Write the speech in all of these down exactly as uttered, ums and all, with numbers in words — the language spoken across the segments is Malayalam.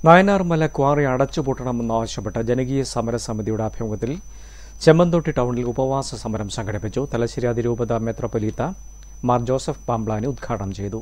നായനാർമല ക്വാറി അടച്ചുപൂട്ടണമെന്നാവശ്യപ്പെട്ട ജനകീയ സമരസമിതിയുടെ ആഭിമുഖ്യത്തിൽ ചെമ്മന്തൊട്ടി ടൗണിൽ ഉപവാസ സമരം സംഘടിപ്പിച്ചു. തലശ്ശേരി അതിരൂപത മെത്രോപൊലീത്ത മാർ ജോസഫ് പാംബ്ലാനി ഉദ്ഘാടനം ചെയ്തു.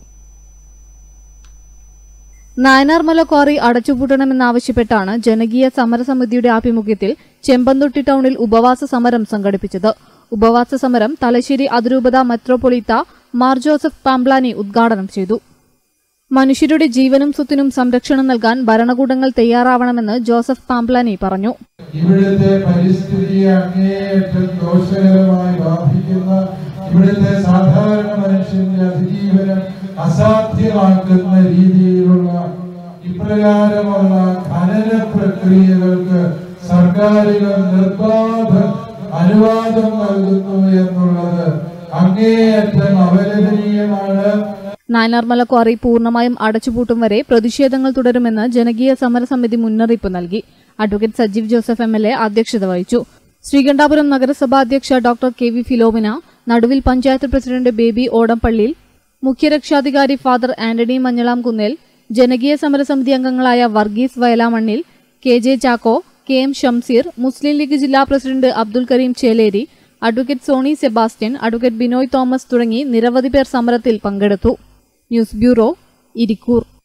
നായനാർമല ക്വാറി അടച്ചുപൂട്ടണമെന്നാവശ്യപ്പെട്ടാണ് ജനകീയ സമരസമിതിയുടെ ആഭിമുഖ്യത്തിൽ ചെമ്പന്തൊട്ടി ടൗണിൽ ഉപവാസ സമരം സംഘടിപ്പിച്ചത്. ഉപവാസ സമരം തലശ്ശേരി അതിരൂപത മെത്രോപൊലീത്ത മാർ ജോസഫ് പാംബ്ലാനി ഉദ്ഘാടനം ചെയ്തു. മനുഷ്യരുടെ ജീവനും സ്വത്തിനും സംരക്ഷണം നൽകാൻ ഭരണകൂടങ്ങൾ തയ്യാറാവണമെന്ന് ജോസഫ് പാംബ്ലാനി പറഞ്ഞു. ഇവിടുത്തെ പരിസ്ഥിതിയെ അങ്ങേയറ്റം ദോഷകരമായി ബാധിക്കുന്ന, ഇവിടുത്തെ സാധാരണ മനുഷ്യന്റെ അതിജീവനം അസാധ്യമാക്കുന്ന രീതിയിലുള്ള ഇപ്രകാരമുള്ള ഖനന പ്രക്രിയകൾക്ക് സർക്കാരുകൾ നിർബാധം അനുവാദം നൽകുന്നു എന്നുള്ളത് അങ്ങേയറ്റം അപലപനീയമാണ്. നായനാർമല ക്വാറി പൂർണ്ണമായും അടച്ചുപൂട്ടും വരെ പ്രതിഷേധങ്ങൾ തുടരുമെന്ന് ജനകീയ സമരസമിതി മുന്നറിയിപ്പ് നൽകി. Advocate Sajeev Joseph M L A അധ്യക്ഷത വഹിച്ചു. ശ്രീകണ്ഠാപുരം നഗരസഭാ അധ്യക്ഷ doctor K V Philomina, Naduvil panchayat president Baby Odampalliyil, മുഖ്യരക്ഷാധികാരി ഫാദർ ആന്റണി മഞ്ഞളാംകുന്നേൽ, ജനകീയ സമരസമിതി അംഗങ്ങളായ Varghese Vayalamannil, K J Chacko, K M Shamseer, Muslim League ജില്ലാ president Abdul Kareem Cheleri, advocate Sony Sebastian, advocate Binoy Thomas തുടങ്ങി നിരവധി പേർ സമരത്തിൽ പങ്കെടുത്തു. News bureau, Irikkur.